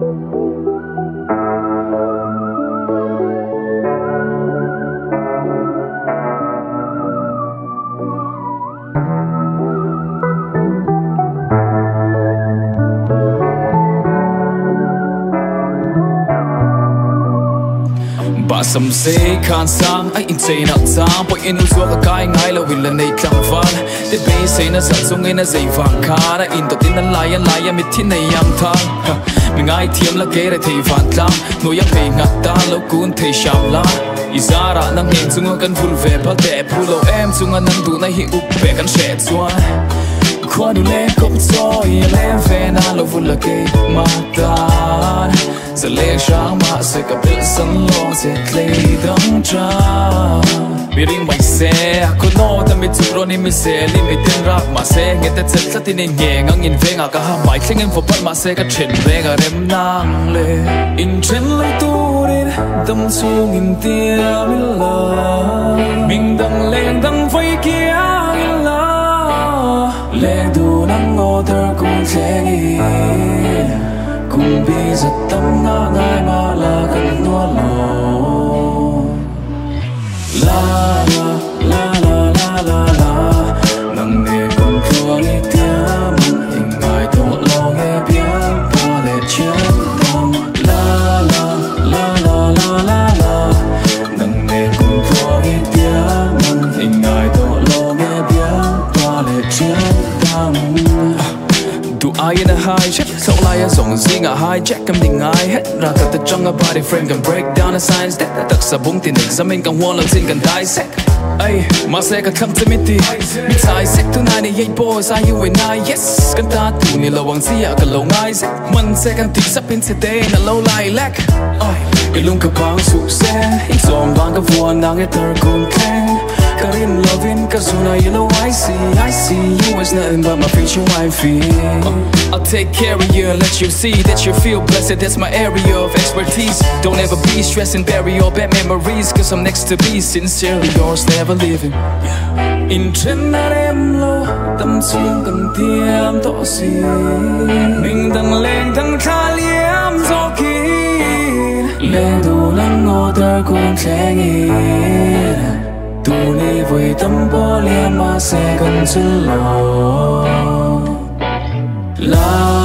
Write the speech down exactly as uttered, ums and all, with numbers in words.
Some say can't sang ai in say not sang boy in us work kai ngai lo will nei tlang van the bay say na sa sung in a say van khana in to tin la ya la ya mit thin nei yam thang mi ngai thiam la ke re thei van tlang no ya pe ngat ta lo kun thei sham la izara nang ngeng chung kan full ve pa te pulo em chung an du na hi up pe kan she chuan khoa du le kop so i le ve na lo full la ke ma ta giờ lẽ sáng mà sẽ gặp được sân lo sẽ lấy đắng cha mi ring mai xe cô nói ta mi chụp rồi mi xe li mi tên rap mà xe nghe ta chất chất tin nghe ngang nhìn về ngã cả mai khi em phục bắt mà xe cả chuyện về ngã em nang lệ in trên lấy tu đi tâm xuống in tia mi la mình đang lên đang vây kia mi la lên du nắng ngô thơ cũng sẽ đi cùng bi giật tâm ngã ngài mà là gần nua lô la la la la la la nắng nghe cùng thua đi tiếng mừng hình ngài thổ lo nghe biết qua lệ chiến tâm la la la la la la la nắng nghe cùng thua đi tiếng mừng hình ngài thổ lo nghe biết qua lệ chiến tâm do I in a high check so like a song sing a high check em ding ai hết ra cả tự trong a body frame can break down a science that that tất sa bung tin examine can one sin can dissect ay mà sẽ cả come to me ti mi sai set to ninety-eight boys are you and I yes can ta tu ni lo wang sia ka lo ngai set man sẽ can ti sắp in today na low lie lack cái lung ka bang su se in song bang ka vuan nang e ter kun keng Karin loving Kazuna, you know I see, I see you as nothing but my future wifey. uh, I'll take care of you and let you see that you feel blessed, that's my area of expertise. Don't ever be stressed and bury your bad memories, cause I'm next to be sincerely yours, never leaving. In trên nát em lâu, tâm xuyên cần tiêm tỏ xì mình đang lên thăng khá liếm gió kín lên đủ nắng ngô thơ cũng sẽ nghiền tu ni với tâm bó liêm mà sẽ gần chân lò la